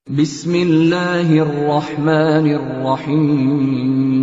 بسم الله الرحمن الرحيم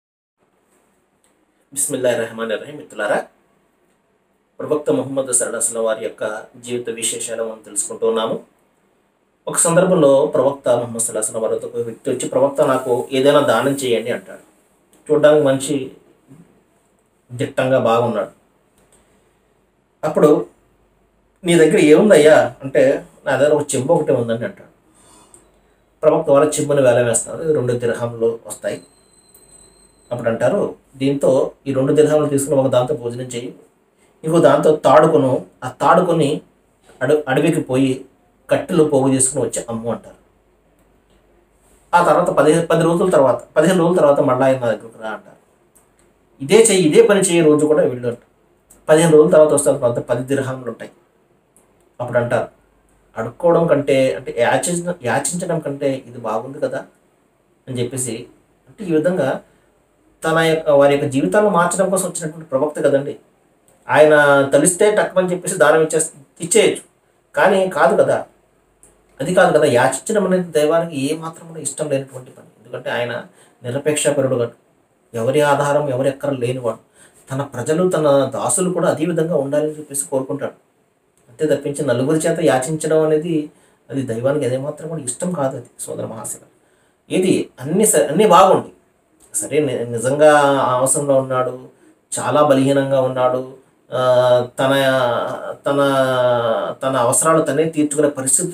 బిస్మిల్లాహిర్రహమానిర్రహీం. మిత్రులారా, ప్రవక్త ముహమ్మద్ సల్లల్లాహు అలైహి వసల్లం వారి యొక్క జీవిత విశేషాలు మనం తెలుసుకుంటూ ఉన్నాము. ఒక సందర్భంలో ప్రవక్త ముహమ్మద్ సల్లల్లాహు అలైహి వసల్లం వారితో ఒక వ్యక్తి వచ్చి, ప్రవక్త నాకు ఏదైనా దానం చేయండి అంటాడు. చూడడానికి మంచి దిట్టంగా బాగున్నాడు. అప్పుడు నీ దగ్గర ఏముందయ్యా అంటే, నా దగ్గర ఒక చెంబు ఒకటే ఉందని అంటాడు. ప్రవక్త వారు చెంబుని వేలం వేస్తున్నారు. 2 దిర్హాములు వస్తాయి. అప్పుడు అంటారు, దీంతో ఈ 2 దిర్హాములు తీసుకుని ఒక దాంతో భోజనం చేయి, ఇంకో దాంతో తాడుకొను, ఆ తాడుకొని అడవికి పోయి కట్టెలు పోగు చేసుకుని వచ్చి అమ్ము అంటారు. ఆ తర్వాత 15 రోజుల తర్వాత మళ్ళీ ఆయన నా దగ్గరకు రా అంటారు. ఇదే పని చేయి రోజు కూడా వెళ్ళు అంటారు. 15 రోజుల తర్వాత వస్తారు. తర్వాత 10 దిర్హాములు ఉంటాయి. అప్పుడు అంటారు, అడుక్కోవడం కంటే అంటే యాచించడం కంటే ఇది బాగుంది కదా అని చెప్పేసి, అంటే ఈ విధంగా వారి యొక్క జీవితాలను మార్చడం కోసం వచ్చినటువంటి ప్రవక్త కదండి. ఆయన తలిస్తే టక్కుమని చెప్పేసి దానం ఇచ్చేయచ్చు, కానీ కాదు కదా, అది కాదు కదా. యాచించడం అనేది దైవానికి ఏ మాత్రం కూడా ఇష్టం లేనటువంటి పని. ఎందుకంటే ఆయన నిరపేక్షపరుడు, ఎవరి ఆధారం ఎవరి ఎక్కర లేనివాడు. తన ప్రజలు తన దాసులు కూడా అదే విధంగా ఉండాలని చెప్పేసి కోరుకుంటాడు. అంతే తప్పించి నలుగురి చేత యాచించడం అనేది అది దైవానికి అదే మాత్రం కూడా ఇష్టం కాదు. అది సోదర మహాశిల, ఇది అన్నీ బాగుంది సరే, నిజంగా అవసరంలో ఉన్నాడు, చాలా బలహీనంగా ఉన్నాడు, తన తన తన అవసరాలు తనే తీర్చుకునే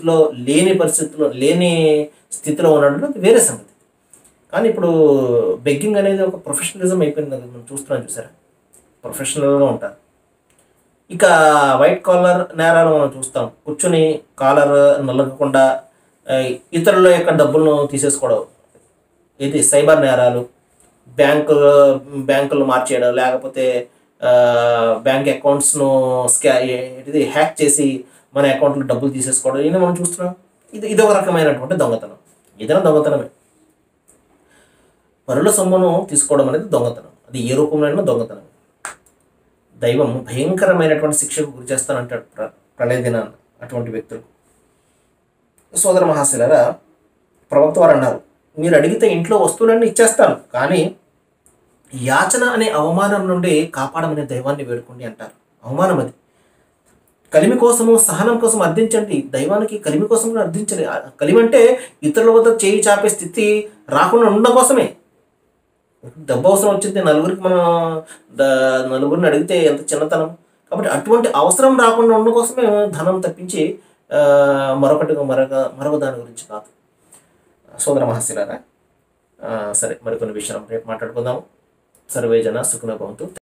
లేని స్థితిలో ఉన్నాడు, అది వేరే సంగతి. కానీ ఇప్పుడు బెగ్గింగ్ అనేది ఒక ప్రొఫెషనలిజం అయిపోయింది. మనం చూసారా, ప్రొఫెషనల్గా ఉంటారు. ఇక వైట్ కాలర్ నేరాలు మనం చూస్తాం. కూర్చుని కాలర్ నలగకుండా ఇతరుల యొక్క డబ్బులను తీసేసుకోవడం, ఇది సైబర్ నేరాలు. బ్యాంకులు మార్చేయడం, లేకపోతే బ్యాంక్ అకౌంట్స్ను హ్యాక్ చేసి మన అకౌంట్లో డబ్బులు తీసేసుకోవడం, ఇవన్నీ మనం చూస్తున్నాం. ఇది ఒక రకమైనటువంటి దొంగతనం. ఏదైనా దొంగతనమే. పరుల సొమ్మును తీసుకోవడం అనేది దొంగతనం. అది ఏ రూపంలో దొంగతనం. దైవం భయంకరమైనటువంటి శిక్షకు గురి చేస్తానంటాడు ప్రళయ దినాన అటువంటి వ్యక్తులు. సోదర మహాశిలారా, ప్రవక్త వారు అన్నారు, మీరు అడిగితే ఇంట్లో వస్తువులన్నీ ఇచ్చేస్తాను, కానీ యాచన అనే అవమానం నుండి కాపాడమనే దైవాన్ని వేడుకోండి అంటారు. అవమానం అది. కలిమి కోసము, సహనం కోసం అర్థించండి. దైవానికి కలిమి కోసం కూడా అర్థించండి. కలిమి అంటే ఇతరుల వద్ద చేయి చాపే స్థితి రాకుండా ఉండడం కోసమే. డబ్బు అవసరం వచ్చింది, నలుగురిని అడిగితే ఎంత చిన్నతనం. కాబట్టి అటువంటి అవసరం రాకుండా ఉండడం కోసమే ధనం తప్పించి మరొక దాని గురించి కాదు. సోదర మహాశిలారా, సరే, మరికొన్ని విషయాలు రేపు మాట్లాడుకుందాము. సర్వే జన సుఖినో భవంతు.